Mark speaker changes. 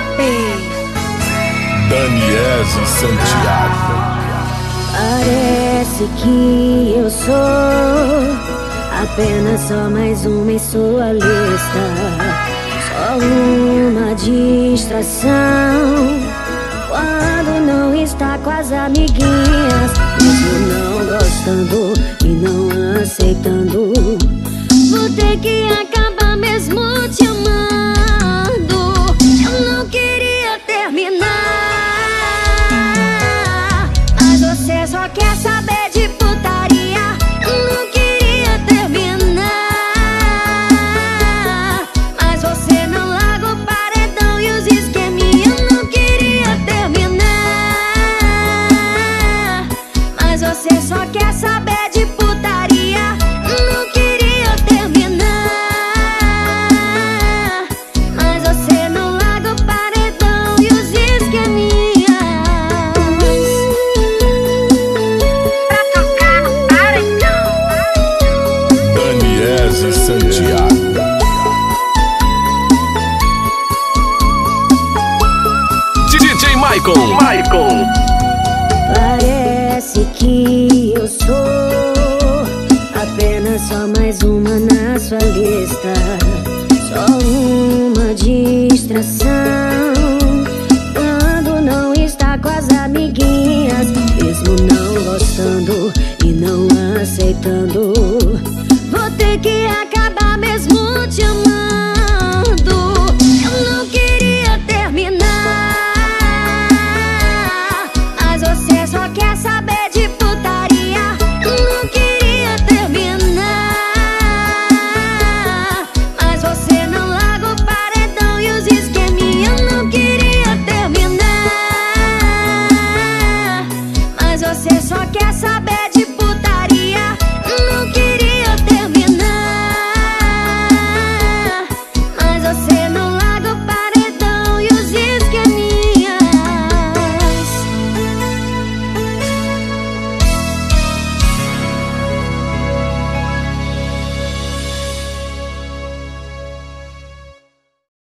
Speaker 1: Daniese Santiago.
Speaker 2: Parece que eu sou apenas só mais uma em sua lista, só uma distração quando não está com as amiguinhas, mesmo não gostando e não aceitando. Vou ter que acabar mesmo te amando. Eu não queria terminar, mas você só quer saber de putaria. Eu não queria terminar, mas você não larga o paredão e os esqueminha. Eu não queria terminar, mas você só quer saber de putaria. Eu não queria terminar, mas você não larga o paredão e os esqueminha. Pra tocar no paredão,
Speaker 1: Daniese Santiago.
Speaker 3: DJ Michael.
Speaker 2: parece que eu sou apenas só mais uma na sua lista, só uma distração quando não está com as amiguinhas, mesmo não gostando e não aceitando. Vou ter que acabar